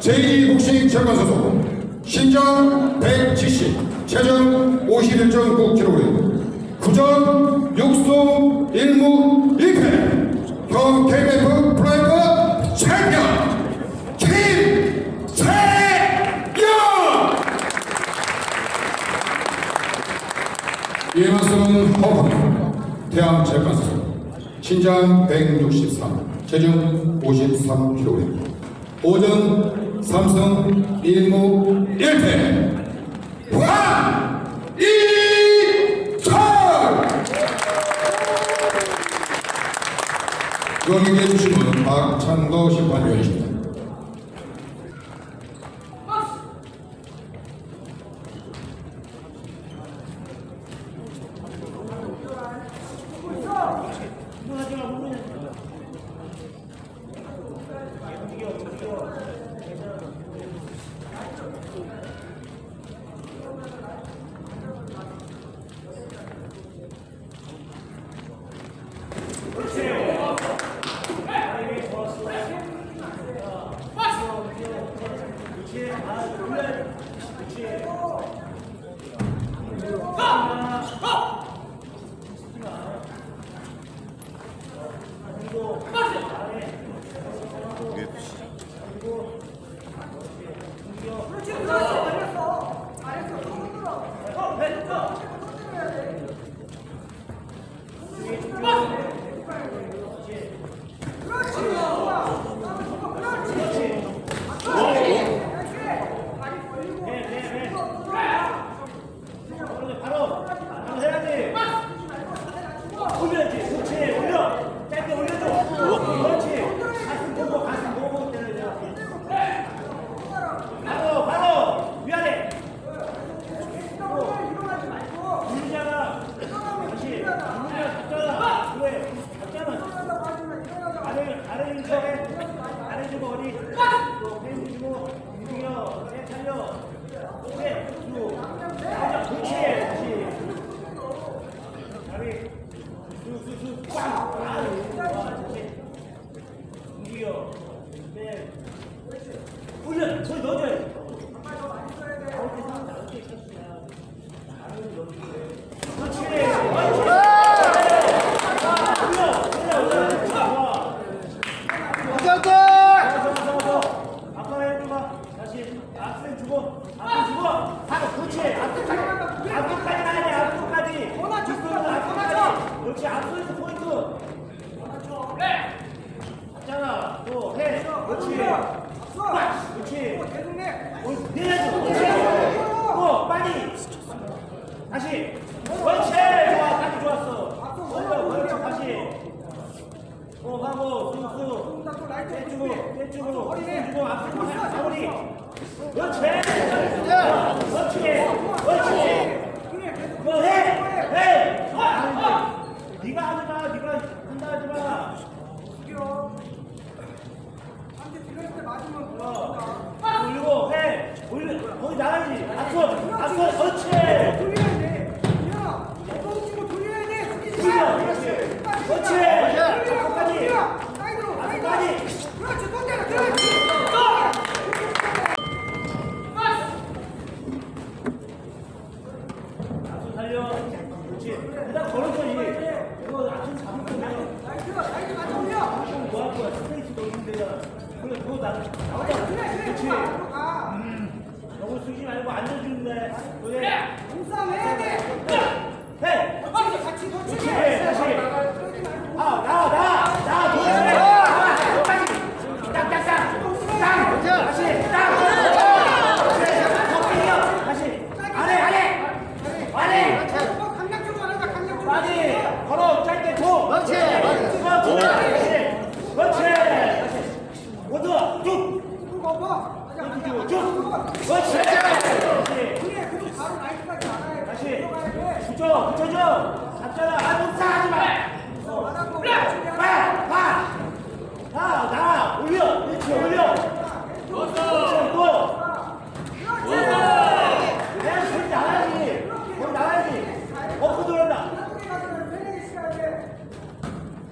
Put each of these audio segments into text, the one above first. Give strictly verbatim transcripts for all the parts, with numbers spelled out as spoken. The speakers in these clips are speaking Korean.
제이지 복싱 체육관 소속 신장 백칠십, 체중 오십일 점 구 킬로그램, 구전 육승 일무 일패, 현 케이비에프 프라이드 챔피언 김태영! 이에 맞서는 허팝니다. 태양 체육관 소속 신장 백육십삼, 체중 오십삼 킬로그램, 오전 삼승 일무 일패 황이철! 경기에 주신 분은 박찬도 심판위원이십니다.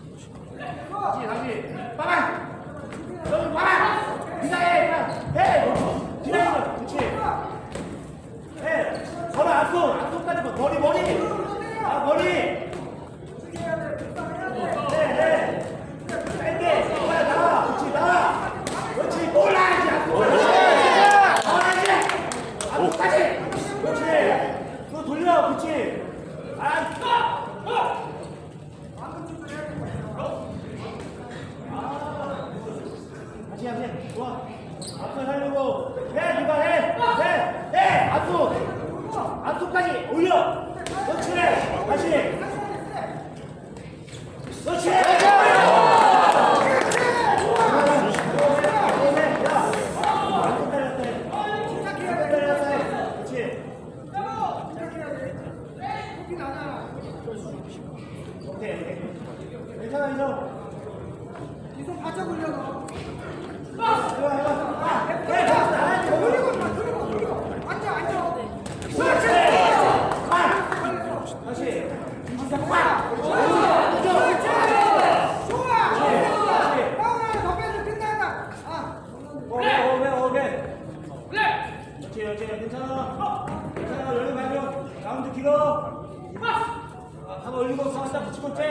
빠방! 여기 빠방! 이상해! 해! 머리 머리. 아 머리. 네네. 뺄게. 빨리 나와. 그렇지 나와. 그렇지 또 올라야지. 나와야지. 앞으로까지. 그렇지. 그거 돌려. 그렇지. 아. 다시 다시. 좋아. 앞서 살리고. 해 누가 해. 해. 해. 앞서. 앞서까지 올려. 그렇지. 다시. 그렇지. 괜찮아 이성. 이성 바짝 올려 너. 해봐 해봐. 해. 돌리고 있어, 돌리고, 돌리고. 앉아, 앉아. 그렇지. 다시. 김신상 꽉. 좋아. 파울하나 더 빼도 끝난다. 아. 오케이 오케이 오케이. 그렇지 그렇지 괜찮아. 괜찮아 열려 가려. 가운데 길어. 한번 올리고 상사 붙이고 째.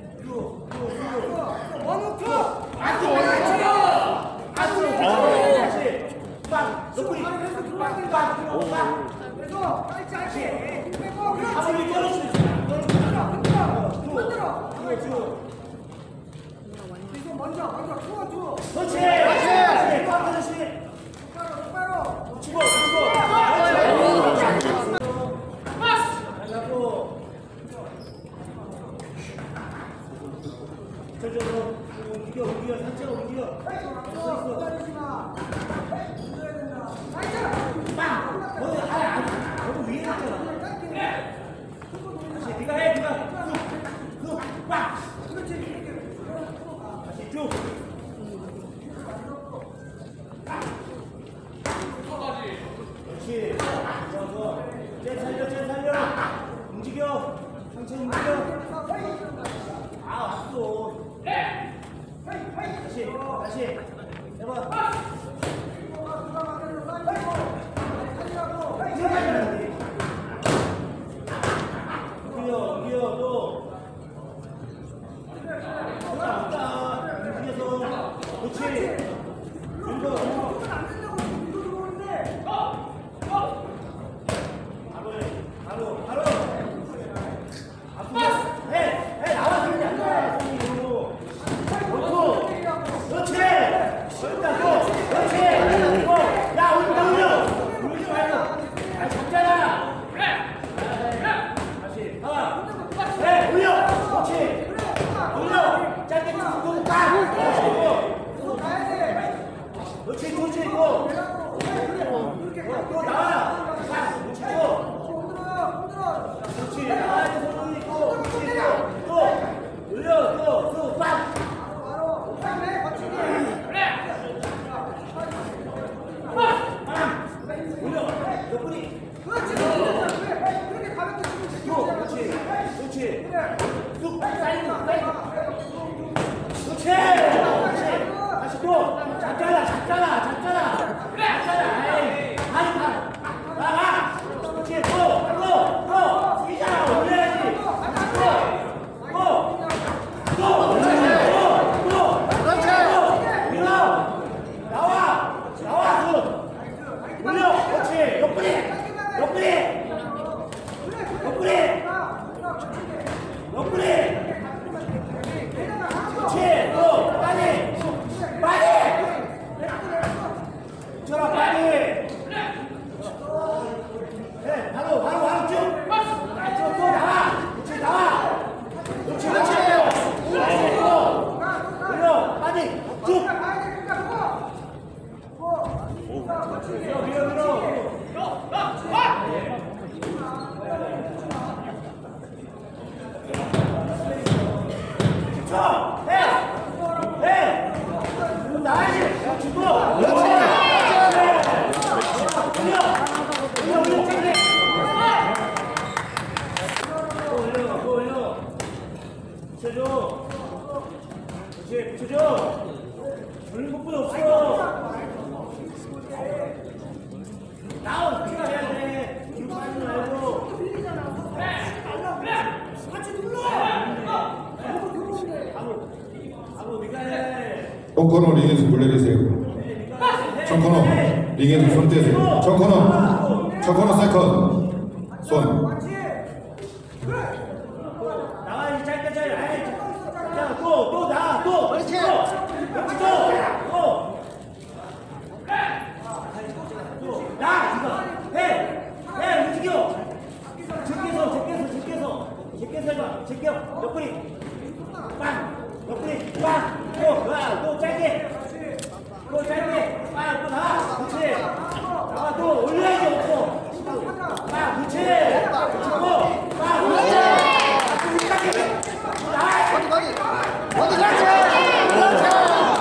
원우 투. 아스 원하지. 아스. 다시. 빵. 높이. 빵. 빵. 빵. 그래서 짧지 않게. 빼고 그렇지. 한번 떨어질 수 있어. 흔들어, 흔들어. 흔들어. 그렇지. 이성 먼저, 먼저 투어 투어. 그렇지. 그렇지. 빵 터졌지. 똑바로, 똑바로. 치고 치고. 저쪽으로 움직여 움직여 산책 움직여. 기다리지 마. 흔들어야 된다. 나이스. 빵. 너는 아예 안 너무 위에 있잖아. 다시 네가 해 네가. 쭉. 빵. 그렇지. 다시 쭉. 그렇지. 좋아 좋아. 쟤 살려 쟤 살려. 움직여. 상체 움직여. 아 왔어. 다시 다시 해봐. 움직여 움직여 또. 왔다 왔다. 움직여서. 그렇지. 밀고. 바로 해. 바로 바로. 앞으로 해. 해 나와 손이 안 나와. 손이 이리로. 놓고. 그렇지. 그렇다 또. 그렇지. 또. 야 올려 올려. 울지 말고. 아 잡잖아. 다시 하나. 해 올려. 그렇지. 올려. 짧게 툭툭 딱. 그렇지. 그렇지 그렇지 또. 또 나와. 자 그렇지 또. 그렇지. 나와야 돼 손이 있고. 그렇지 또. 또. 올려 또. 또 빵. 올려. 몇 분이. 그렇지. 그렇게 가볍게 치면 또. 그렇지. 그렇지. 뚝 사이드 사이드. 그렇지. 그렇지. 다시 또. 잡잖아 잡잖아 잡잖아. 잡잖아. 에이. 다시 가. 나가. 그렇지. 또. 또. 또. 이잖아. 올려야지. 또. 또. 또. 그렇지. 또. 또. 그렇지. 밀어. 나와. 나와. 손. 올려. 그렇지. 옆구리. 옆구리. 옆구리. 옆구리. 그렇지. 또. 빨리. 빨리. 쳐라 빨리. 네, 바로 바로 바로 쭉. 아, 또, 또 나와. 그렇지 나와. 그렇지 그렇지. 그렇지 또. 올려 빨리 쭉. 밀어 밀어 밀어. 쳐. 해. 해. 나야지. 주고. 그렇지. 올려. 올려 올려 땡겨. 또 올려 또 올려. 붙여줘. 그렇지 붙여줘. 돌린 것뿐이 없어. 나온 피가 해야 돼. 뒤로 빠지지 말고. 오코너 링에서 물러계세요. 청코너 링에서 손 떼세요. 청코너 청코너 세컨 손. 나와 짧게 짧게. 또또 나와 또. 그렇지. 그렇지 또. 또. 나 이거 해. 해 움직여. 제껴서 제껴서 제껴서 제껴서 해봐. 제껴. 옆구리. 빵. 옆구리. 빵. 또 와. 또 짧게. 또 짧게. 빵. 또 나와. 그렇지. 나와 또 올려야지 없어. 빵. 그렇지. 그렇고. 빵. 그렇지. 또 짧게. 나와. 어디 거기 어디 그렇지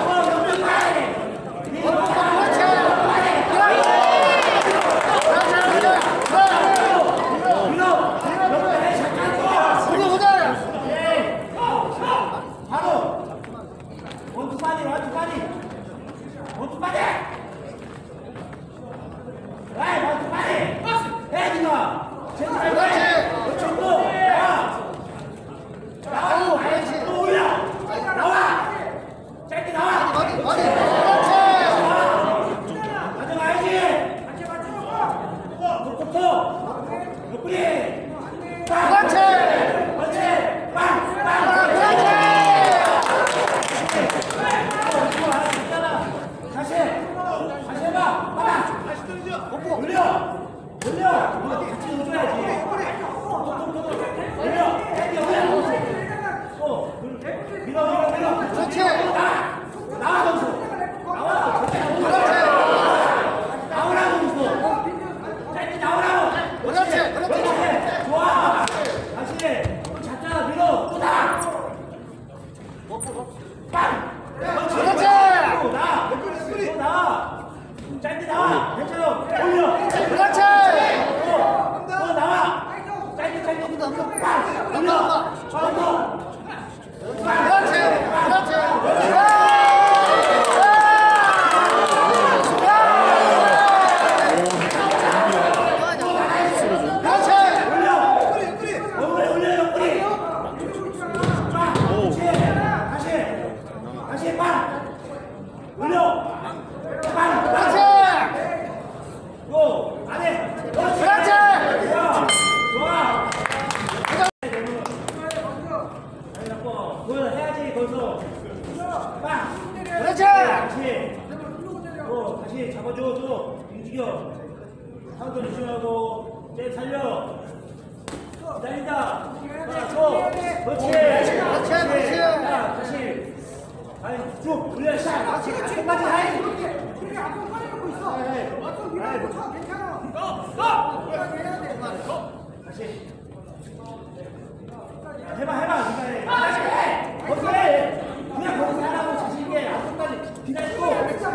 해봐 해봐 다시 해 거기서 해 그냥 거기서 하라고 자신있게 앞서까지 기다리고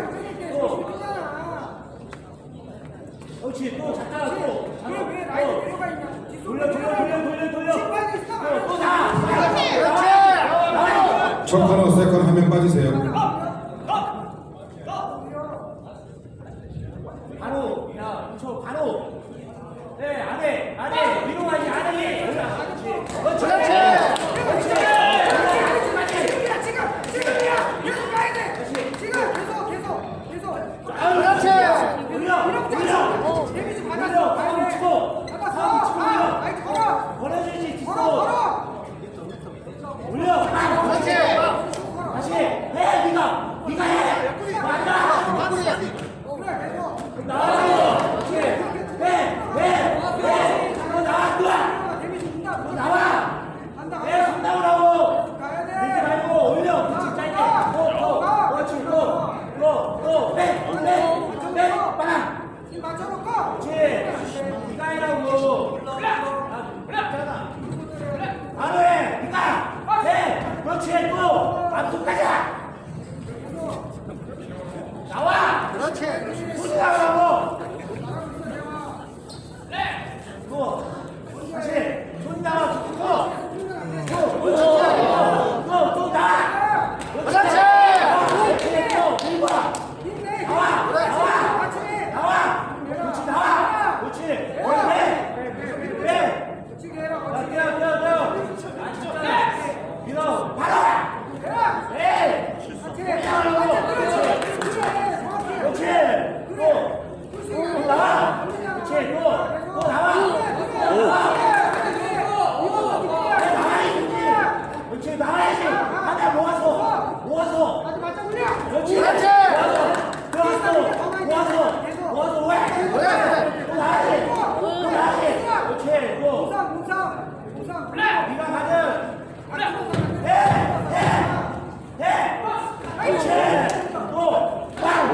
또 그렇지 또 잡다가 또 돌려 돌려 돌려 돌려 돌려 또 나와 청코너 세컨 한 명 빠지세요. 바로 야 저 바로 네 안에 안에 위로 가지 안에 그렇지 그렇지 밀어 바로 해!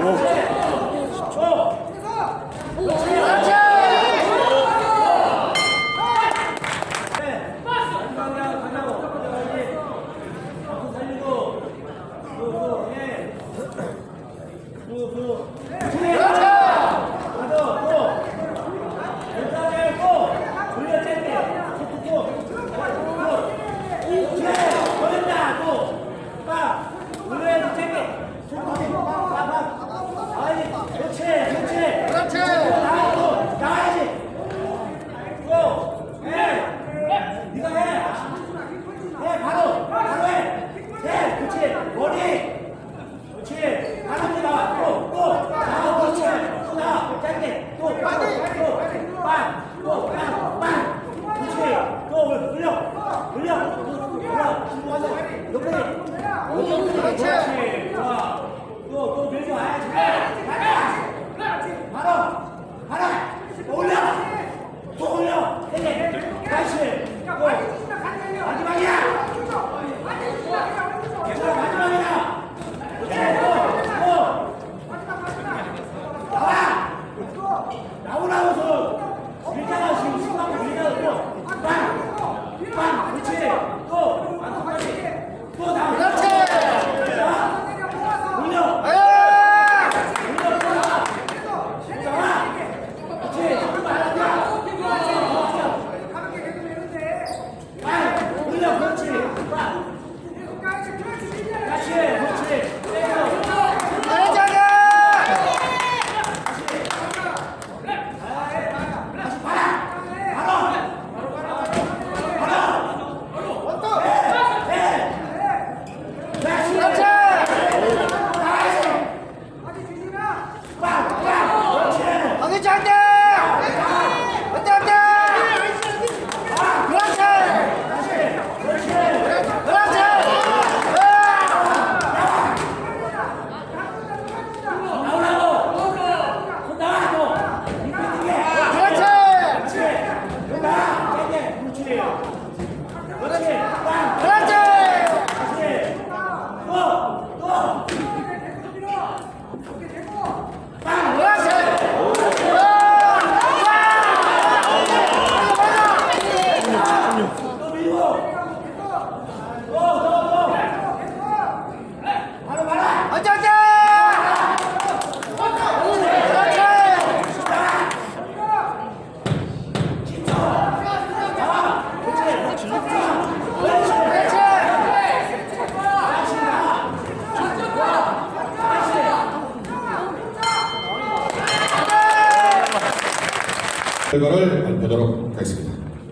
결과를 발표하도록 하겠습니다.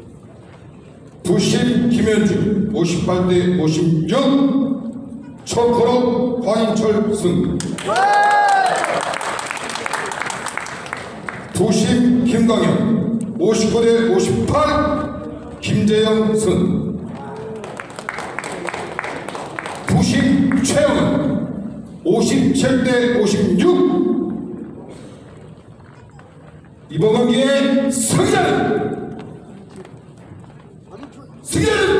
부심 김현주 오십팔 대 오십육 초코로 황인철 승. 부심 김광현 오십구 대 오십팔 김재영 승. 부심 최영은 오십칠 대 오십육. 이번 경기의 승자는 승자는